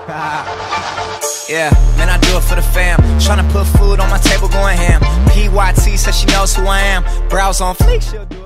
Yeah, man, I do it for the fam. Tryna put food on my table, going ham. PYT says she knows who I am. Brows on fleek, she'll do it.